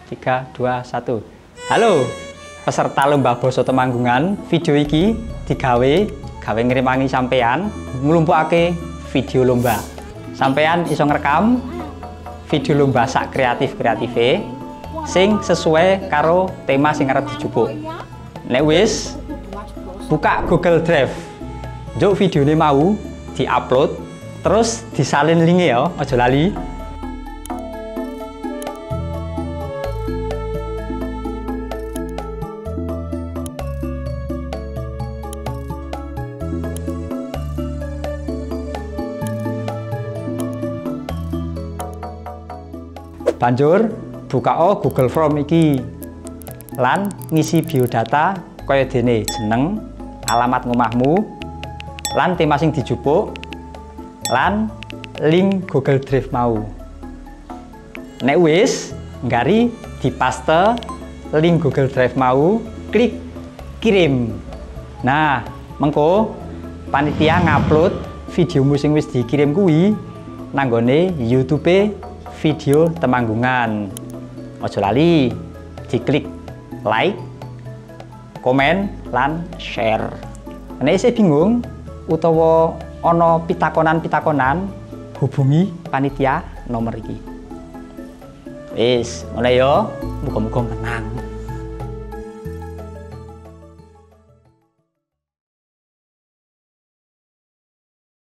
3, 2, 1. Halo, peserta lomba basa Temanggungan. Video iki digawe ngirimangi sampean nglumpukake video lomba. Sampean iso ngerekam video lomba sak kreatif-kreative sing sesuai karo tema sing arep dijupuk. Nek wis buka Google Drive. Njuk videone mau diupload terus disalin linknya ya, aja lali. Banjur buka Google Form iki lan ngisi biodata kaya dene jeneng, alamat ngomahmu, lan tema sing dijupuk, lan link Google Drive mau. Nek wis nggari dipaste link Google Drive mau, klik kirim. Nah, mengko panitia ngupload videomu sing wis dikirim kuwi nanggone YouTube video Temanggungan. Ojo lali diklik like, komen, lan share. Nek isih bingung utawa ana pitakonan-pitakonan, hubungi panitia nomor iki. Wis, mulai yo, muga-muga menang.